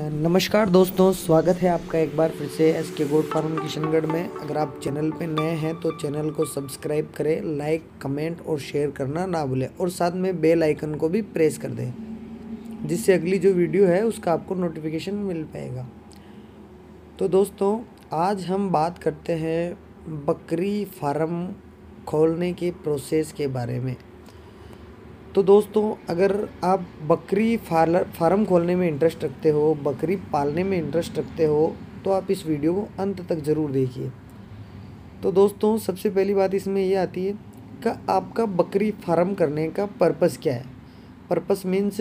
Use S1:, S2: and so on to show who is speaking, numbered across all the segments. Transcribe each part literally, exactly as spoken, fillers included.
S1: नमस्कार दोस्तों, स्वागत है आपका एक बार फिर से एस के गोट फार्म किशनगढ़ में। अगर आप चैनल पे नए हैं तो चैनल को सब्सक्राइब करें, लाइक कमेंट और शेयर करना ना भूलें और साथ में बेल आइकन को भी प्रेस कर दें, जिससे अगली जो वीडियो है उसका आपको नोटिफिकेशन मिल पाएगा। तो दोस्तों, आज हम बात करते हैं बकरी फार्म खोलने के प्रोसेस के बारे में। तो दोस्तों, अगर आप बकरी फार्म फार्म खोलने में इंटरेस्ट रखते हो, बकरी पालने में इंटरेस्ट रखते हो, तो आप इस वीडियो को अंत तक ज़रूर देखिए। तो दोस्तों, सबसे पहली बात इसमें ये आती है कि आपका बकरी फार्म करने का पर्पस क्या है। पर्पस मीन्स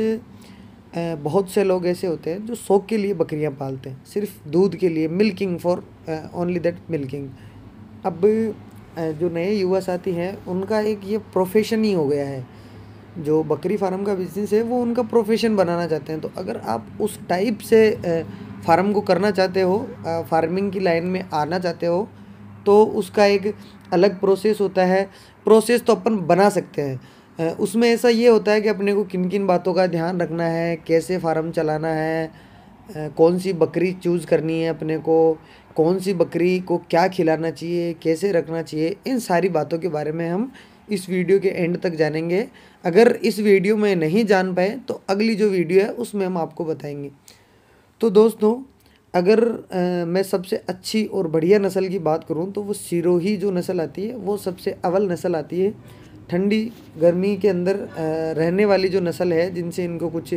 S1: बहुत से लोग ऐसे होते हैं जो शौक के लिए बकरियां पालते हैं, सिर्फ दूध के लिए, milking for only that milking. अब अ, जो नए युवा साथी हैं उनका एक ये प्रोफेशन ही हो गया है, जो बकरी फार्म का बिज़नेस है वो उनका प्रोफेशन बनाना चाहते हैं। तो अगर आप उस टाइप से फार्म को करना चाहते हो, फार्मिंग की लाइन में आना चाहते हो, तो उसका एक अलग प्रोसेस होता है। प्रोसेस तो अपन बना सकते हैं, उसमें ऐसा ये होता है कि अपने को किन किन बातों का ध्यान रखना है, कैसे फार्म चलाना है, कौन सी बकरी चूज़ करनी है अपने को, कौन सी बकरी को क्या खिलाना चाहिए, कैसे रखना चाहिए, इन सारी बातों के बारे में हम इस वीडियो के एंड तक जानेंगे। अगर इस वीडियो में नहीं जान पाए तो अगली जो वीडियो है उसमें हम आपको बताएंगे। तो दोस्तों, अगर आ, मैं सबसे अच्छी और बढ़िया नस्ल की बात करूं तो वो सिरोही जो नस्ल आती है वो सबसे अव्वल नस्ल आती है। ठंडी गर्मी के अंदर आ, रहने वाली जो नस्ल है, जिनसे इनको कुछ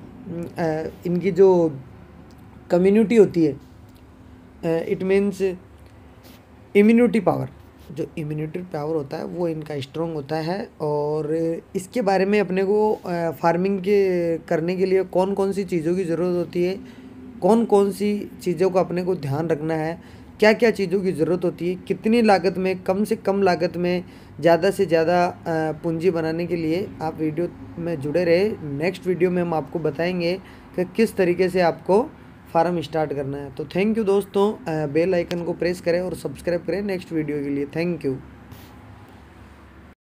S1: आ, इनकी जो कम्युनिटी होती है, इट मीन्स इम्यूनिटी पावर, जो इम्यूनिटी पावर होता है वो इनका स्ट्रॉन्ग होता है। और इसके बारे में अपने को फार्मिंग के करने के लिए कौन कौन सी चीज़ों की ज़रूरत होती है, कौन कौन सी चीज़ों का अपने को ध्यान रखना है, क्या क्या चीज़ों की ज़रूरत होती है, कितनी लागत में, कम से कम लागत में ज़्यादा से ज़्यादा पूंजी बनाने के लिए आप वीडियो में जुड़े रहे। नेक्स्ट वीडियो में हम आपको बताएंगे कि किस तरीके से आपको फार्म स्टार्ट करना है। तो थैंक यू दोस्तों, बेल आइकन को प्रेस करें और सब्सक्राइब करें नेक्स्ट वीडियो के लिए। Thank you.